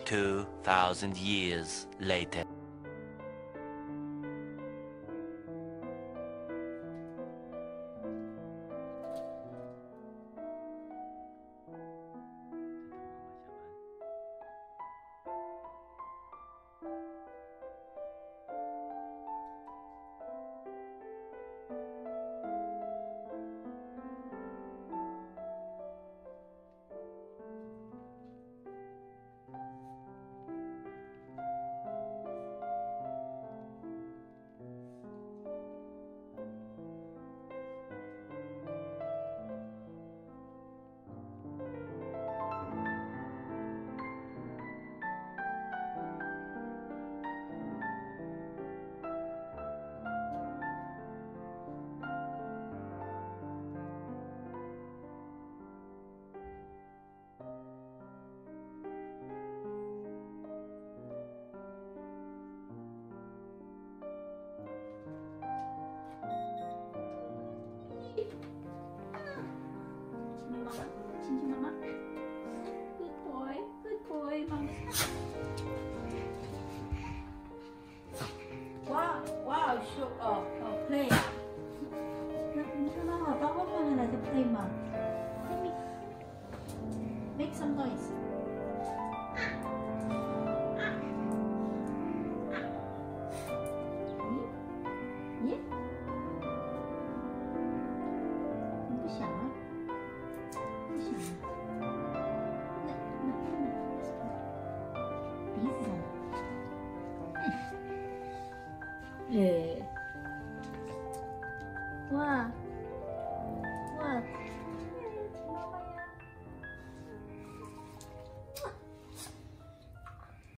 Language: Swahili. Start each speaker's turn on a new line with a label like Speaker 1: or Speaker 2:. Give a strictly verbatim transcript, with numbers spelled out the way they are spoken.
Speaker 1: Two thousand years later.
Speaker 2: 亲亲妈妈 ，Good boy, good boy， 妈妈。哇哇，show off， 哦 ，play 啊。那你看到爸爸放下来就 play 吗 ？Make some noise。咦咦？你不想啊？ 鼻子上，哎，哇！